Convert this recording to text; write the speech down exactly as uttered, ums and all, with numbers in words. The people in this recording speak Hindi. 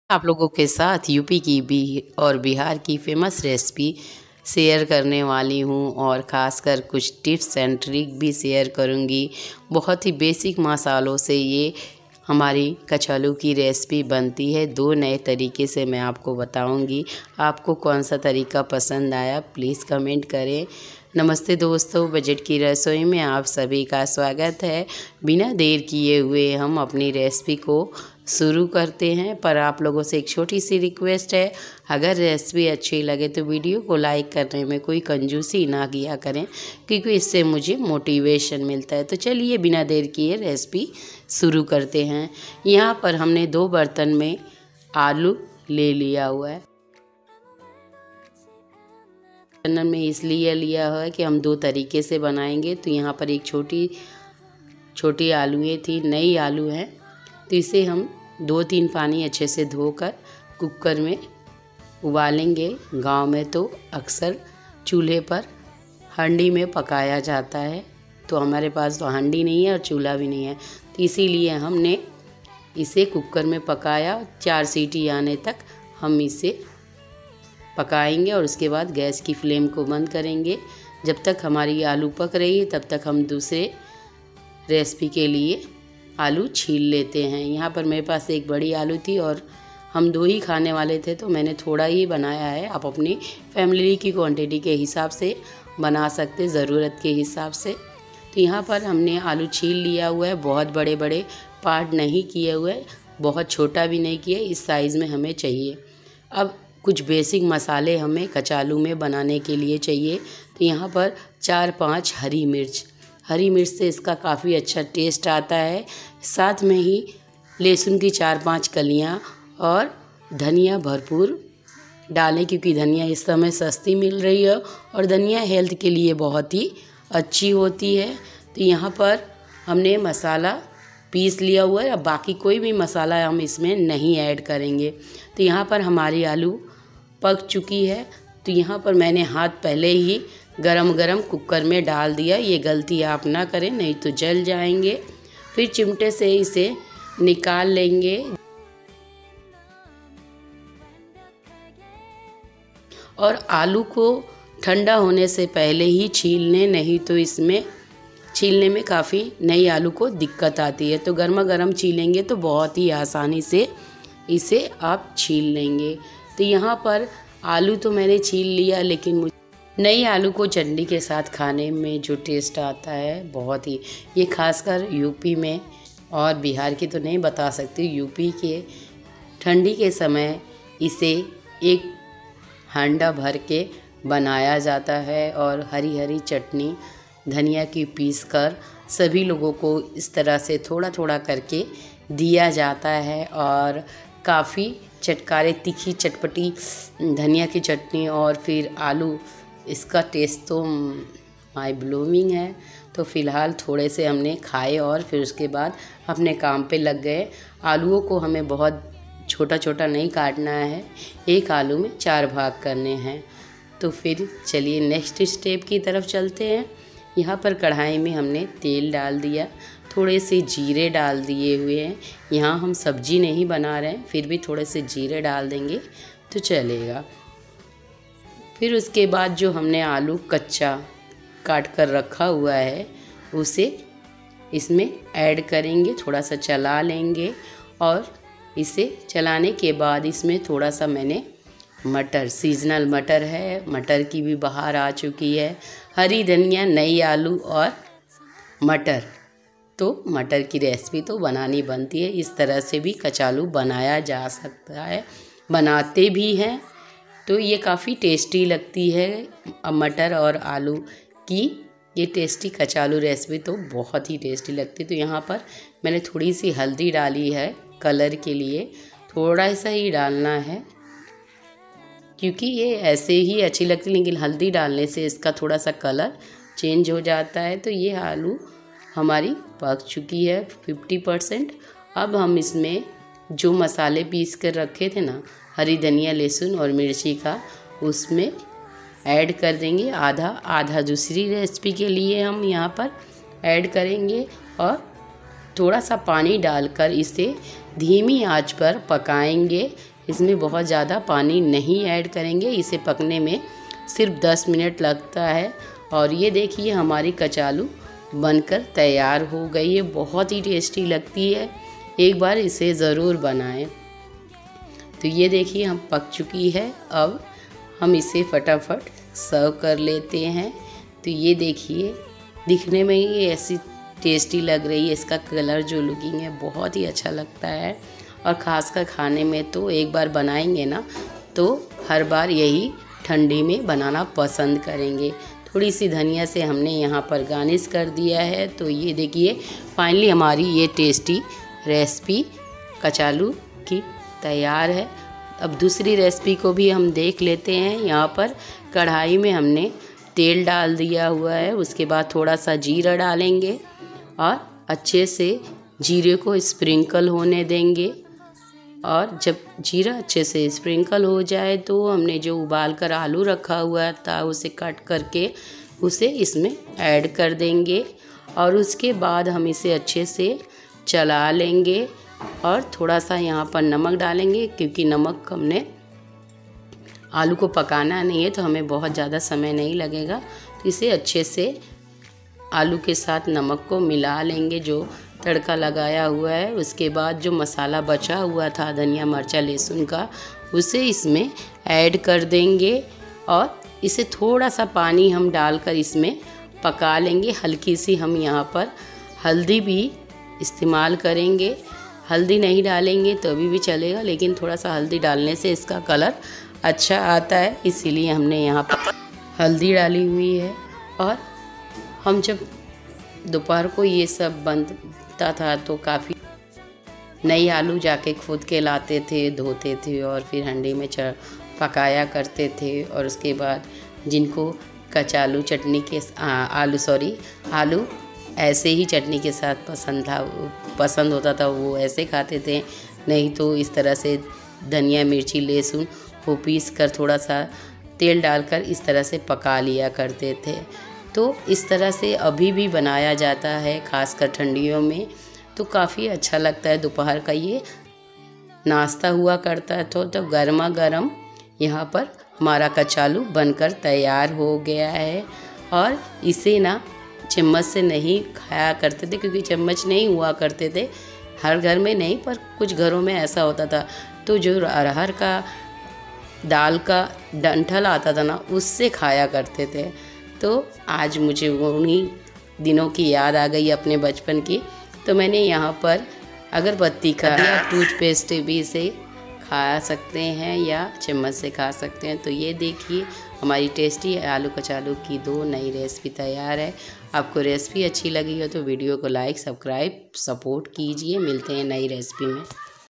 आप लोगों के साथ यूपी की भी और बिहार की फेमस रेसिपी शेयर करने वाली हूँ और ख़ासकर कुछ टिप्स एंड ट्रिक भी शेयर करूँगी। बहुत ही बेसिक मसालों से ये हमारी कचौलू की रेसिपी बनती है। दो नए तरीके से मैं आपको बताऊँगी। आपको कौन सा तरीका पसंद आया प्लीज़ कमेंट करें। नमस्ते दोस्तों, बजट की रसोई में आप सभी का स्वागत है। बिना देर किए हुए हम अपनी रेसिपी को शुरू करते हैं, पर आप लोगों से एक छोटी सी रिक्वेस्ट है, अगर रेसिपी अच्छी लगे तो वीडियो को लाइक करने में कोई कंजूसी ना किया करें, क्योंकि इससे मुझे मोटिवेशन मिलता है। तो चलिए बिना देर किए रेसिपी शुरू करते हैं। यहाँ पर हमने दो बर्तन में आलू ले लिया हुआ है। बर्तन में इसलिए लिया हुआ है कि हम दो तरीके से बनाएंगे। तो यहाँ पर एक छोटी छोटी आलूएँ थी, नई आलू है, तो इसे हम दो तीन पानी अच्छे से धोकर कुकर में उबालेंगे। गांव में तो अक्सर चूल्हे पर हांडी में पकाया जाता है, तो हमारे पास तो हांडी नहीं है और चूल्हा भी नहीं है, तो इसीलिए हमने इसे कुकर में पकाया। चार सीटी आने तक हम इसे पकाएंगे और उसके बाद गैस की फ्लेम को बंद करेंगे। जब तक हमारी आलू पक रही है तब तक हम दूसरे रेसिपी के लिए आलू छील लेते हैं। यहाँ पर मेरे पास एक बड़ी आलू थी और हम दो ही खाने वाले थे, तो मैंने थोड़ा ही बनाया है। आप अपनी फैमिली की क्वांटिटी के हिसाब से बना सकते, ज़रूरत के हिसाब से। तो यहाँ पर हमने आलू छील लिया हुआ है। बहुत बड़े बड़े पार्ट नहीं किए हुए, बहुत छोटा भी नहीं किया, इस साइज़ में हमें चाहिए। अब कुछ बेसिक मसाले हमें कचालू में बनाने के लिए चाहिए। तो यहाँ पर चार पाँच हरी मिर्च हरी मिर्च से इसका काफ़ी अच्छा टेस्ट आता है। साथ में ही लहसुन की चार पांच कलियाँ और धनिया भरपूर डालें, क्योंकि धनिया इस समय सस्ती मिल रही है और धनिया हेल्थ के लिए बहुत ही अच्छी होती है। तो यहाँ पर हमने मसाला पीस लिया हुआ है। अब बाकी कोई भी मसाला हम इसमें नहीं ऐड करेंगे। तो यहाँ पर हमारी आलू पक चुकी है। तो यहाँ पर मैंने हाथ पहले ही गरम गरम कुकर में डाल दिया। ये गलती आप ना करें, नहीं तो जल जाएंगे। फिर चिमटे से इसे निकाल लेंगे और आलू को ठंडा होने से पहले ही छील लें, नहीं तो इसमें छीलने में काफ़ी नई आलू को दिक्कत आती है। तो गर्मा गर्म छीलेंगे तो बहुत ही आसानी से इसे आप छील लेंगे। तो यहाँ पर आलू तो मैंने छील लिया, लेकिन मुझे नई आलू को चटनी के साथ खाने में जो टेस्ट आता है बहुत ही, ये खासकर यूपी में और बिहार की तो नहीं बता सकती, यूपी के ठंडी के समय इसे एक हांडा भर के बनाया जाता है और हरी हरी चटनी धनिया की पीस कर सभी लोगों को इस तरह से थोड़ा थोड़ा करके दिया जाता है। और काफ़ी चटकारे तीखी चटपटी धनिया की चटनी और फिर आलू, इसका टेस्ट तो माई ब्लूमिंग है। तो फ़िलहाल थोड़े से हमने खाए और फिर उसके बाद अपने काम पे लग गए। आलूओं को हमें बहुत छोटा छोटा नहीं काटना है, एक आलू में चार भाग करने हैं। तो फिर चलिए नेक्स्ट स्टेप की तरफ चलते हैं। यहाँ पर कढ़ाई में हमने तेल डाल दिया, थोड़े से जीरे डाल दिए हुए हैं। यहाँ हम सब्जी नहीं बना रहे हैं, फिर भी थोड़े से जीरे डाल देंगे तो चलेगा। फिर उसके बाद जो हमने आलू कच्चा काट कर रखा हुआ है उसे इसमें ऐड करेंगे, थोड़ा सा चला लेंगे और इसे चलाने के बाद इसमें थोड़ा सा मैंने मटर, सीजनल मटर है, मटर की भी बहार आ चुकी है, हरी धनिया, नई आलू और मटर। तो मटर की रेसिपी तो बनानी बनती है। इस तरह से भी कचालू बनाया जा सकता है, बनाते भी हैं। तो ये काफ़ी टेस्टी लगती है। मटर और आलू की ये टेस्टी कचालू रेसिपी तो बहुत ही टेस्टी लगती है। तो यहाँ पर मैंने थोड़ी सी हल्दी डाली है कलर के लिए, थोड़ा सा ही डालना है, क्योंकि ये ऐसे ही अच्छी लगती है, लेकिन हल्दी डालने से इसका थोड़ा सा कलर चेंज हो जाता है। तो ये आलू हमारी पक चुकी है फिफ्टी परसेंट। अब हम इसमें जो मसाले पीस कर रखे थे ना, हरी धनिया, लहसुन और मिर्ची का, उसमें ऐड कर देंगे। आधा आधा दूसरी रेसिपी के लिए हम यहाँ पर ऐड करेंगे और थोड़ा सा पानी डालकर इसे धीमी आंच पर पकाएंगे। इसमें बहुत ज़्यादा पानी नहीं ऐड करेंगे, इसे पकने में सिर्फ दस मिनट लगता है। और ये देखिए हमारी कचालू बनकर तैयार हो गई है, बहुत ही टेस्टी लगती है, एक बार इसे ज़रूर बनाएं। तो ये देखिए हम पक चुकी है, अब हम इसे फटाफट सर्व कर लेते हैं। तो ये देखिए दिखने में ही ऐसी टेस्टी लग रही है, इसका कलर जो लुकिंग है बहुत ही अच्छा लगता है। और ख़ासकर खाने में तो एक बार बनाएंगे ना तो हर बार यही ठंडी में बनाना पसंद करेंगे। थोड़ी सी धनिया से हमने यहाँ पर गार्निश कर दिया है। तो ये देखिए फाइनली हमारी ये टेस्टी रेसिपी कचालू की तैयार है। अब दूसरी रेसिपी को भी हम देख लेते हैं। यहाँ पर कढ़ाई में हमने तेल डाल दिया हुआ है, उसके बाद थोड़ा सा जीरा डालेंगे और अच्छे से जीरे को स्प्रिंकल होने देंगे। और जब जीरा अच्छे से स्प्रिंकल हो जाए तो हमने जो उबाल कर आलू रखा हुआ था उसे कट करके उसे इसमें ऐड कर देंगे। और उसके बाद हम इसे अच्छे से चला लेंगे और थोड़ा सा यहाँ पर नमक डालेंगे, क्योंकि नमक हमने आलू को पकाना नहीं है तो हमें बहुत ज़्यादा समय नहीं लगेगा। तो इसे अच्छे से आलू के साथ नमक को मिला लेंगे जो तड़का लगाया हुआ है। उसके बाद जो मसाला बचा हुआ था धनिया मिर्चा लहसुन का उसे इसमें ऐड कर देंगे और इसे थोड़ा सा पानी हम डालकर इसमें पका लेंगे। हल्की सी हम यहाँ पर हल्दी भी इस्तेमाल करेंगे, हल्दी नहीं डालेंगे तो अभी भी चलेगा, लेकिन थोड़ा सा हल्दी डालने से इसका कलर अच्छा आता है, इसीलिए हमने यहाँ पर हल्दी डाली हुई है। और हम जब दोपहर को ये सब बनता था तो काफ़ी नई आलू जाके खुद के लाते थे, धोते थे और फिर हंडी में च पकाया करते थे। और उसके बाद जिनको कचालू चटनी के आ, आलू सॉरी आलू ऐसे ही चटनी के साथ पसंद था पसंद होता था वो ऐसे खाते थे, नहीं तो इस तरह से धनिया मिर्ची लहसुन को पीस कर थोड़ा सा तेल डालकर इस तरह से पका लिया करते थे। तो इस तरह से अभी भी बनाया जाता है, खासकर ठंडियों में तो काफ़ी अच्छा लगता है। दोपहर का ये नाश्ता हुआ करता है तो, तो गर्मा गर्म यहाँ पर हमारा कचालू बनकर तैयार हो गया है। और इसे ना चम्मच से नहीं खाया करते थे, क्योंकि चम्मच नहीं हुआ करते थे, हर घर में नहीं पर कुछ घरों में ऐसा होता था। तो जो अरहर का दाल का डंठल आता था ना उससे खाया करते थे। तो आज मुझे उन्हीं दिनों की याद आ गई अपने बचपन की, तो मैंने यहाँ पर अगरबत्ती का या टूथपेस्ट भी से खा सकते हैं या चम्मच से खा सकते हैं। तो ये देखिए हमारी टेस्टी आलू कचालू की दो नई रेसिपी तैयार है। आपको रेसिपी अच्छी लगी हो तो वीडियो को लाइक सब्सक्राइब सपोर्ट कीजिए। मिलते हैं नई रेसिपी में।